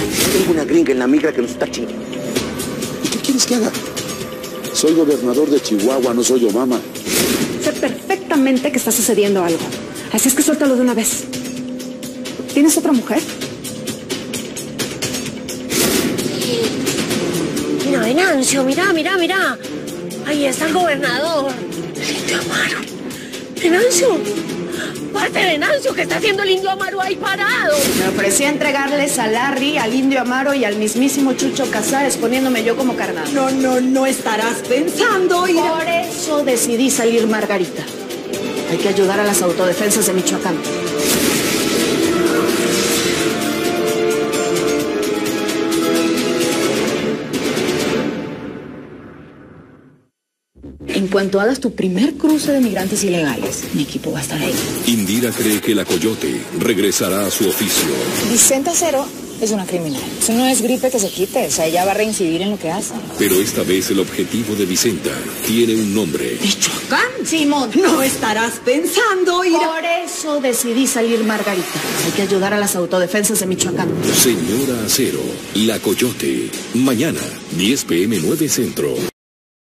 Tengo una gringa en la migra que nos está chingando. ¿Y qué quieres que haga? Soy gobernador de Chihuahua, no soy Obama. Sé perfectamente que está sucediendo algo. Así es que suéltalo de una vez. ¿Tienes otra mujer? Mira, Venancio, mira. Ahí está el gobernador. El indio Amaro. Venancio. Parte Venancio, ¿qué está haciendo el indio Amaro ahí parado? Me ofrecí a entregarles a Larry, al indio Amaro y al mismísimo Chucho Casares, poniéndome yo como carnal. No estarás pensando ir... Por eso decidí salir Margarita. Hay que ayudar a las autodefensas de Michoacán. En cuanto hagas tu primer cruce de migrantes ilegales, mi equipo va a estar ahí. Indira cree que la Coyote regresará a su oficio. Vicenta Cero es una criminal. Eso no es gripe que se quite, o sea, ella va a reincidir en lo que hace. Pero esta vez el objetivo de Vicenta tiene un nombre. ¿Michoacán? Simón, no estarás pensando ir... Por eso decidí salir Margarita. Hay que ayudar a las autodefensas de Michoacán. Señora Acero, la Coyote. Mañana, 10 p.m. 9 Centro.